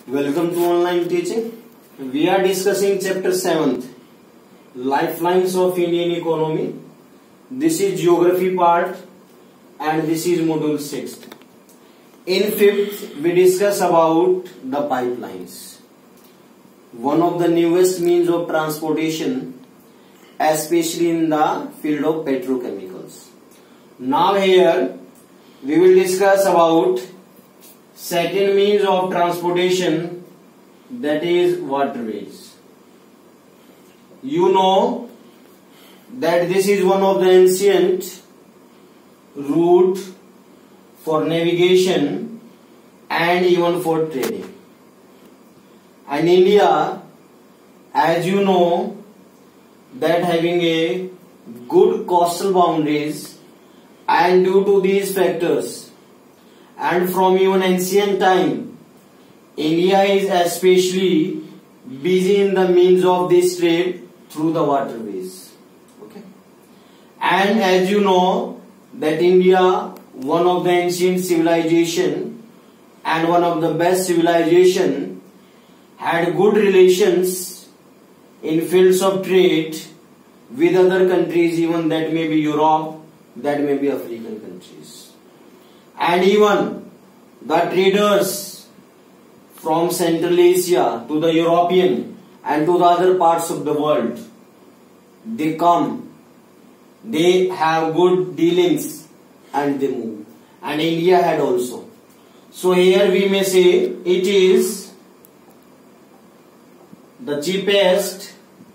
Welcome to online teaching. We are discussing chapter 7th, Lifelines of Indian Economy. This is geography part and this is module 6. In 5th, we discuss about the pipelines. One of the newest means of transportation, especially in the field of petrochemicals. Now here, we will discuss about second means of transportation, that is waterways. You know that this is one of the ancient route for navigation and even for trading. And India, as you know, that having a good coastal boundaries, and due to these factors and from even ancient time, India is especially busy in the means of this trade through the waterways. Okay. And as you know that India, one of the ancient civilization and one of the best civilization, had good relations in fields of trade with other countries, even that may be Europe, that may be African countries. And even the traders from Central Asia to the European and to the other parts of the world, they come, they have good dealings and they move. And India had also. So here we may say it is the cheapest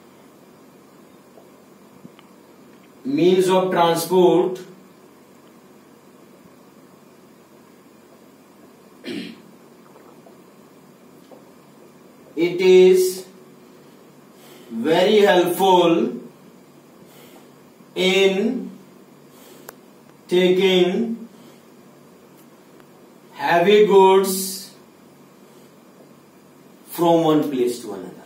means of transport it is very helpful in taking heavy goods from one place to another.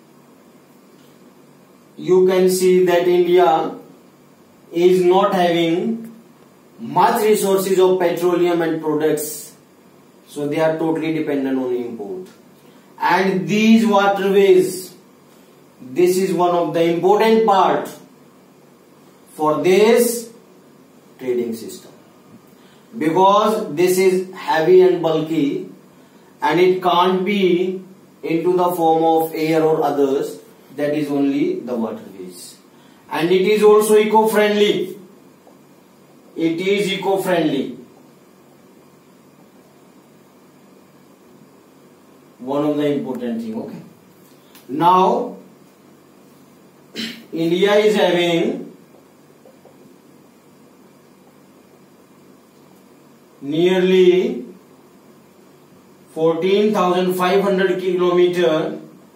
You can see that India is not having much resources of petroleum and products, so they are totally dependent on import. And these waterways, this is one of the important part for this trading system, because this is heavy and bulky and it can't be into the form of air or others, that is only the waterways. And it is also eco-friendly. It is eco-friendly. One of the important thing. Okay. Now, India is having nearly 14,500 kilometers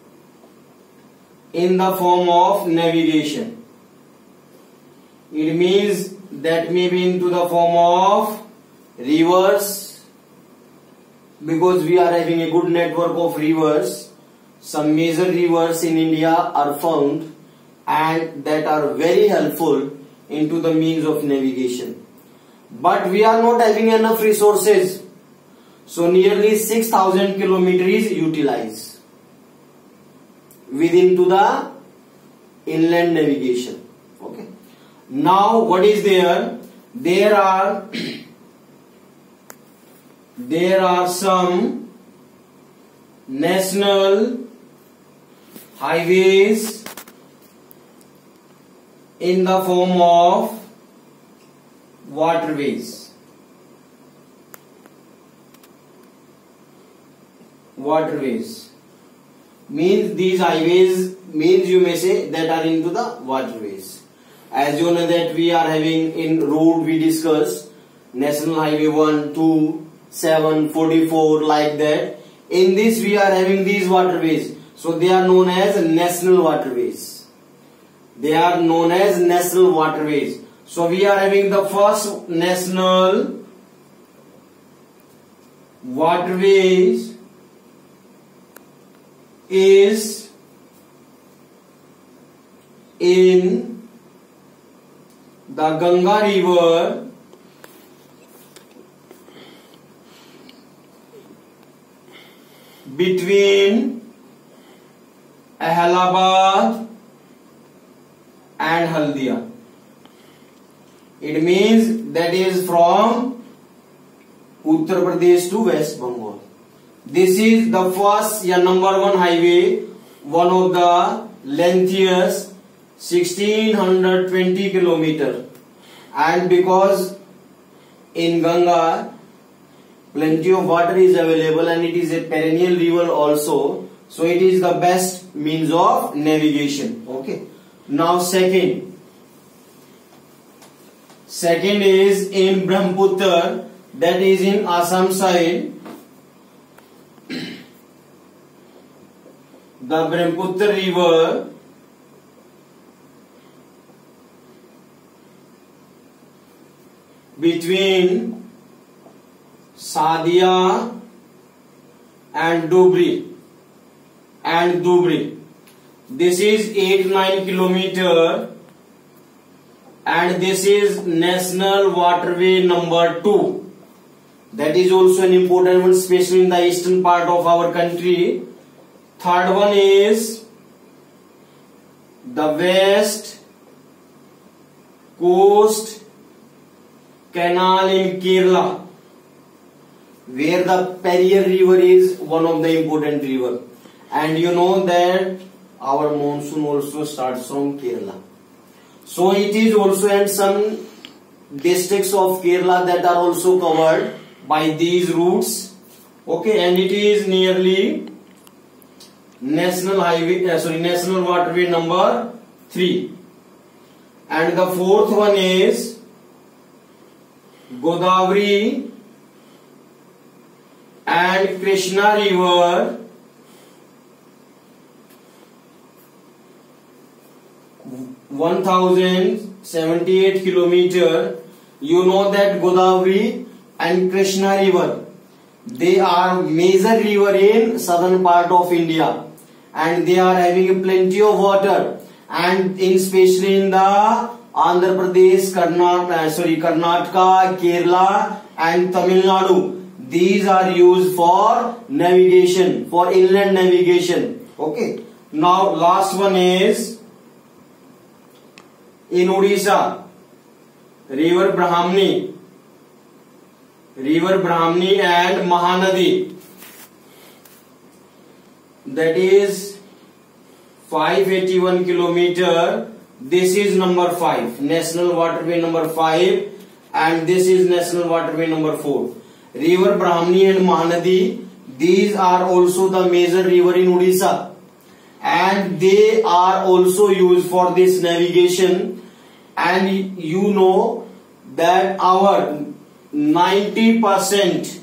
in the form of navigation. It means that may be into the form of rivers, because we are having a good network of rivers. Some major rivers in India are found and that are very helpful into the means of navigation. But we are not having enough resources, so nearly 6,000 kilometers is utilized within to the inland navigation. Okay. Now what is there? There are some national highways in the form of waterways. Waterways means these highways means you may say that are into the waterways. As you know that we are having in road, we discussed National Highway 1, 2, 7, 44, like that. In this we are having these waterways. So they are known as national waterways. They are known as national waterways. So we are having the first national waterways is in the Ganga river between Allahabad and Haldia. It means that is from Uttar Pradesh to West Bengal. This is the first number one highway, one of the lengthiest, 1620 kilometer. And because in Ganga plenty of water is available and it is a perennial river also, so it is the best means of navigation. Okay. Now second is in Brahmaputra, that is in Assam side. The Brahmaputra river between Sadia and Dhubri. This is 8-9 kilometer, and this is national waterway number 2. That is also an important one, especially in the eastern part of our country. Third one is the West Coast Canal in Kerala, where the Periyar river is one of the important river. And you know that our monsoon also starts from Kerala. So it is also, and some districts of Kerala that are also covered by these routes. Okay, and it is nearly national waterway number 3. And the fourth one is Godavari and Krishna river, 1078 kilometer. You know that Godavari and Krishna river, they are major river in southern part of India, and they are having plenty of water, and especially in the Andhra Pradesh, Karnataka, Kerala and Tamil Nadu. These are used for navigation, for inland navigation. Okay. Now last one is in Odisha, river Brahmani and Mahanadi. That is 581 kilometer. This is number 5, national waterway number 5, and this is national waterway number 4. River Brahmani and Mahanadi, these are also the major river in Odisha, and they are also used for this navigation. And you know that our 90%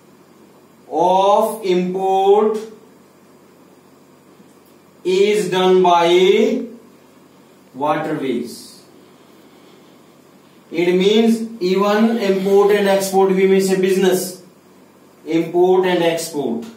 of import is done by waterways. It means even import and export, we may say business, import and export.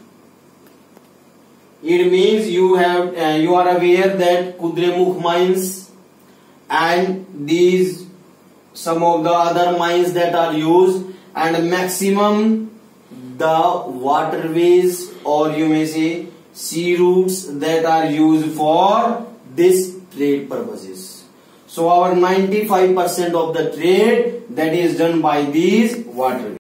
It means you are aware that Kudremukh mines and these some of the other mines that are used, and maximum the waterways, or you may say sea routes, that are used for this trade purposes. So our 95% of the trade that is done by these waterways.